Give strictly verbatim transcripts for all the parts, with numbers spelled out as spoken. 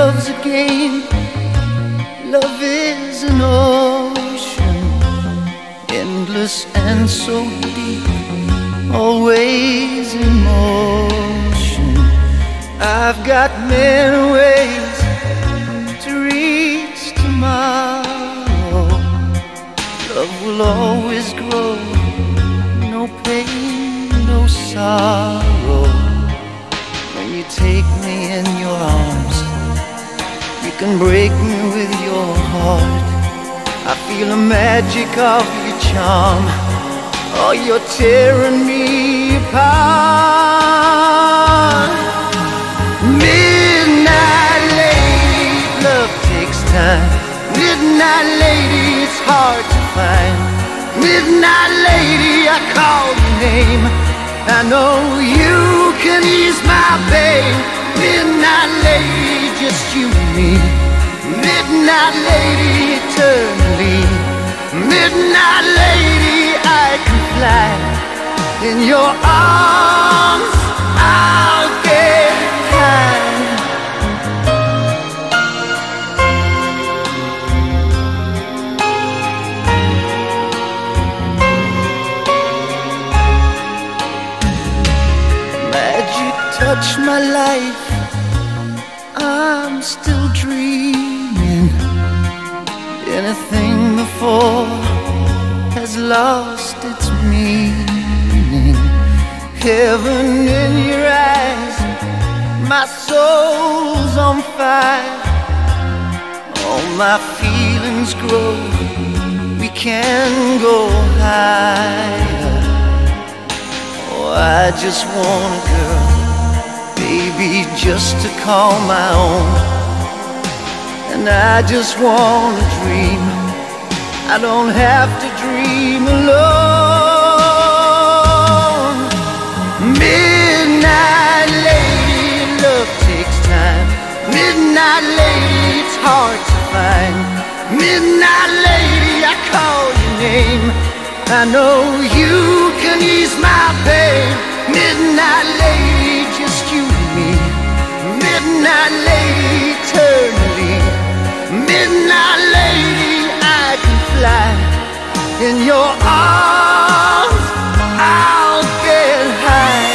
love's a game. Love is an ocean, endless and so deep, always in motion. I've got many ways to reach tomorrow. Love will always grow, no pain, no sorrow. When you take me in your arms, you can break me with your heart. I feel the magic of your charm. Oh, you're tearing me apart. Midnight lady, love takes time. Midnight lady, it's hard to find. Midnight lady, I call your name. I know you can ease my pain. Midnight lady, just you and me. Midnight lady, eternally. Midnight lady, I can fly. In your arms, I'll get high. Magic touch my life, I'm still dreaming. Anything before has lost its meaning. Heaven in your eyes, my soul's on fire. All my feelings grow, we can go higher. Oh, I just want a girl, baby, just to call my own. And I just want to dream, I don't have to dream alone. Midnight lady, love takes time. Midnight lady, it's hard to find. Midnight lady, I call your name. I know you can ease my pain. Midnight lady, just you and me. Midnight lady, eternally. Midnight lady, I can fly. In your arms, I'll get high.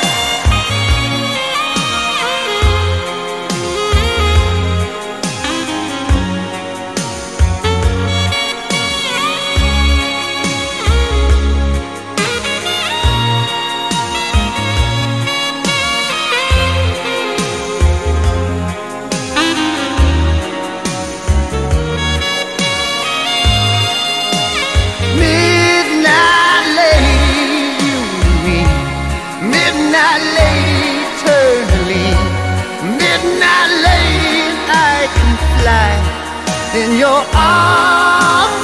Midnight lady, eternally. Midnight lady, I can fly. In your arms,